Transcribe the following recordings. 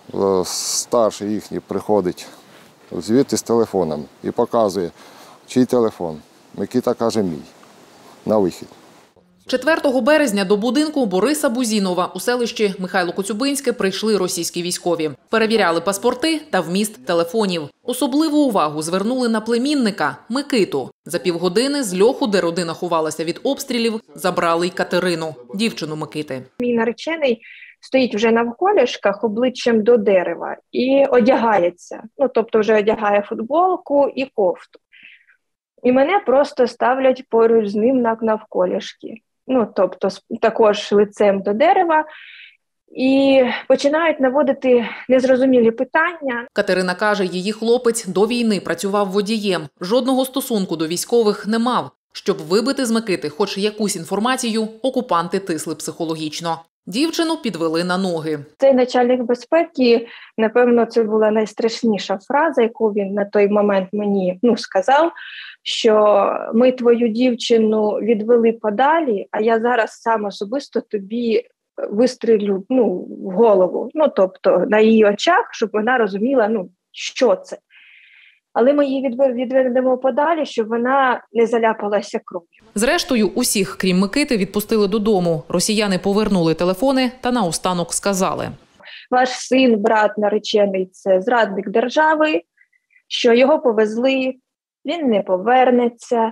Старший їхній приходить звідти з телефоном і показує, чий телефон. Микита каже, мій, на вихід. 4 березня до будинку Бориса Бузінова у селищі Михайло Коцюбинське прийшли російські військові. Перевіряли паспорти та вміст телефонів. Особливу увагу звернули на племінника Микиту. За півгодини з льоху, де родина ховалася від обстрілів, забрали й Катерину, дівчину Микити. Мій наречений стоїть вже навколішках обличчям до дерева і одягається. Тобто вже одягає футболку і кофту. І мене просто ставлять поруч з ним навколішки. Тобто також лицем до дерева. І починають наводити незрозумілі питання. Катерина каже, її хлопець до війни працював водієм. Жодного стосунку до військових не мав. Щоб вибити з Микити хоч якусь інформацію, окупанти тисли психологічно. Дівчину підвели на ноги. Цей начальник безпеки, напевно, це була найстрашніша фраза, яку він на той момент мені сказав, що ми твою дівчину відвели подалі, а я зараз сам особисто тобі вистрілю в голову. Тобто на її очах, щоб вона розуміла, що це. Але ми її відведемо подалі, щоб вона не заляпалася кров'ю. Зрештою, усіх, крім Микити, відпустили додому. Росіяни повернули телефони та наостанок сказали: ваш син, брат наречений – це зрадник держави, що його повезли, він не повернеться.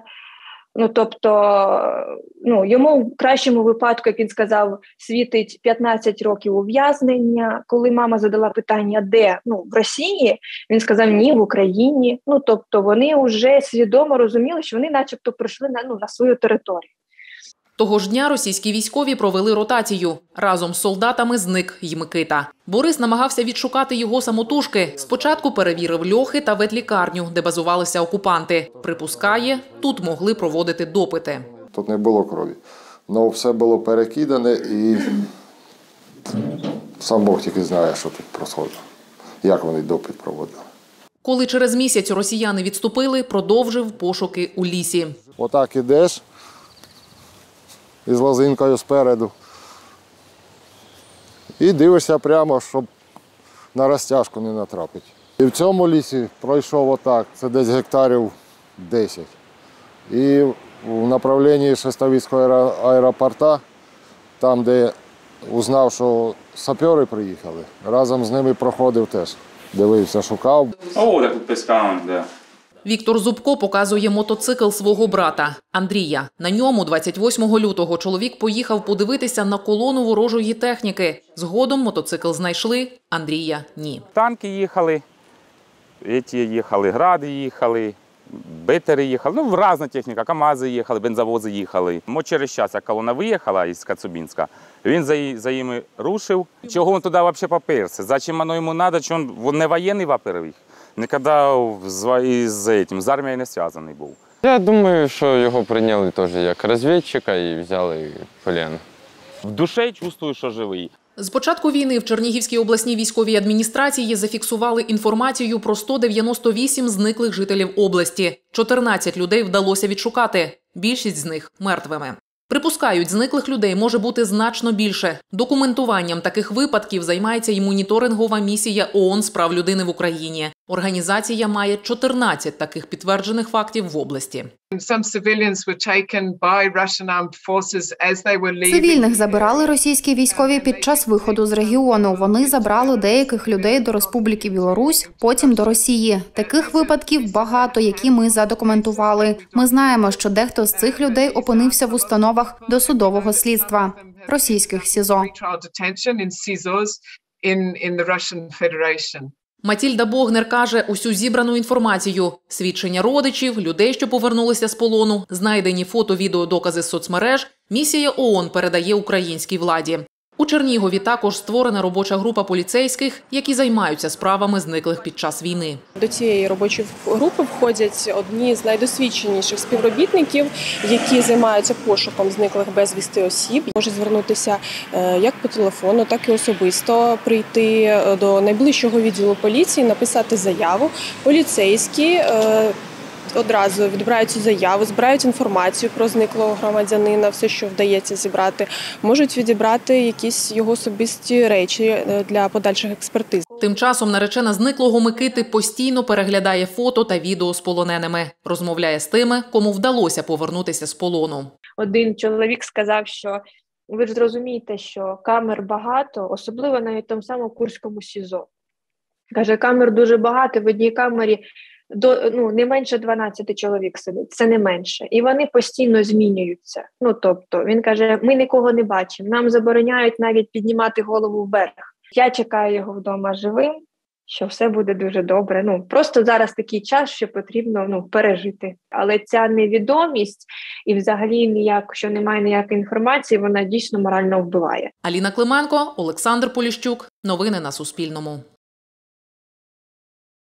Йому в кращому випадку, як він сказав, світить 15 років ув'язнення. Коли мама задала питання, де? В Росії, він сказав, ні, в Україні. Тобто вони вже свідомо розуміли, що вони начебто прийшли на свою територію. Того ж дня російські військові провели ротацію. Разом з солдатами зник й Микита. Борис намагався відшукати його самотужки. Спочатку перевірив льохи та ветлікарню, де базувалися окупанти. Припускає, тут могли проводити допити. Тут не було крові. Але все було перекидане і сам Бог тільки знає, що тут происходило. Як вони допит проводили. Коли через місяць росіяни відступили, продовжив пошуки у лісі. Отак ідеш із лозинкою спереду і дивишся прямо, щоб на розтяжку не натрапити. І в цьому лісі пройшов отак, це десь гектарів 10. І в направленні Шестовицького аеропорта, там, де узнав, що сапери приїхали, разом з ними проходив теж. Дивився, шукав. О, так тут пескаємо, да. Віктор Зубко показує мотоцикл свого брата Андрія. На ньому 28 лютого чоловік поїхав подивитися на колону ворожої техніки. Згодом мотоцикл знайшли, Андрія – ні. Танки їхали, гради їхали, бетери їхали, різна техніка, КАМАЗи їхали, бензовози їхали. Через час, як колона виїхала із Коцюбинська, він за ними рушив. Чого він туди взагалі поперся? Зачем воно йому треба? Чи він не воєнний, во-первых? Ніколи з армією не зв'язаний був. Я думаю, що його прийняли теж як розвідчика і взяли в плен. В душі чувствую, що живий. З початку війни в Чернігівській обласній військовій адміністрації зафіксували інформацію про 198 зниклих жителів області. 14 людей вдалося відшукати. Більшість з них – мертвими. Припускають, зниклих людей може бути значно більше. Документуванням таких випадків займається і моніторингова місія ООН з прав людини в Україні. Організація має 14 таких підтверджених фактів в області. Цивільних забирали російські військові під час виходу з регіону. Вони забрали деяких людей до Республіки Білорусь, потім до Росії. Таких випадків багато, які ми задокументували. Ми знаємо, що дехто з цих людей опинився в установах досудового слідства російських СІЗО. Матільда Богнер каже, усю зібрану інформацію – свідчення родичів, людей, що повернулися з полону, знайдені фото-відеодокази з соцмереж – місія ООН передає українській владі. У Чернігові також створена робоча група поліцейських, які займаються справами зниклих під час війни. До цієї робочої групи входять одні з найдосвідченіших співробітників, які займаються пошуком зниклих безвісти осіб. Можуть звернутися як по телефону, так і особисто, прийти до найближчого відділу поліції, написати заяву. Поліцейські одразу відбирають цю заяву, збирають інформацію про зниклого громадянина, все, що вдається зібрати. Можуть відібрати якісь його особисті речі для подальших експертиз. Тим часом наречена зниклого Микити постійно переглядає фото та відео з полоненими. Розмовляє з тими, кому вдалося повернутися з полону. Один чоловік сказав, що ви ж зрозумієте, що камер багато, особливо навіть в тому самому Курському СІЗО. Каже, камер дуже багато, в одній камері не менше 12 чоловік сидить, це не менше. І вони постійно змінюються. Тобто, він каже, ми нікого не бачимо, нам забороняють навіть піднімати голову вверх. Я чекаю його вдома живим, що все буде дуже добре. Просто зараз такий час, що потрібно пережити. Але ця невідомість і взагалі що немає ніякої інформації, вона дійсно морально вбиває. Аліна Клименко, Олександр Поліщук. Новини на Суспільному.